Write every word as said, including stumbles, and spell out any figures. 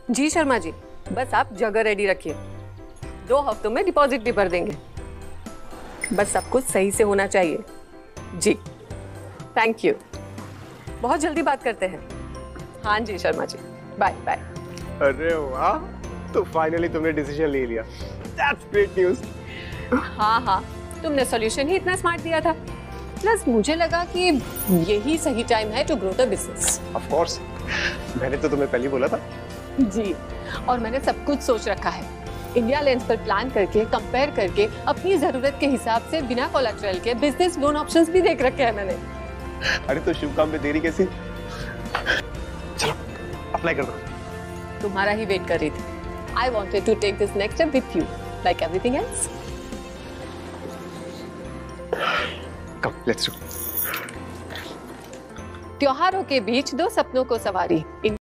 जी शर्मा जी, बस आप जगह रेडी रखिए, दो हफ्तों में डिपॉजिट भी भर देंगे। बस सब कुछ सही से होना चाहिए। जी थैंक यू, बहुत जल्दी बात करते हैं। हाँ जी शर्मा जी, बाय बाय। अरे वाह, तो फाइनली तुमने डिसीजन ले लिया। That's great news. हाँ हाँ, तुमने सॉल्यूशन ही इतना स्मार्ट दिया था, प्लस मुझे लगा कि यही सही टाइम है to grow the business. Of course, मैंने तो तुम्हें पहले ही बोला था। जी, और मैंने सब कुछ सोच रखा है, इंडिया लेंस पर प्लान करके, कंपेयर करके, अपनी जरूरत के हिसाब से बिना कोलैटरल के बिजनेस लोन ऑप्शंस भी देख रखे हैं मैंने। अरे तो शुभ काम में देरी कैसी? चलो अप्लाई कर दो। तुम्हारा ही वेट कर रही थी। I wanted to take this next step with you, like everything else. Come let's do. त्योहारों के बीच दो सपनों को सवारी।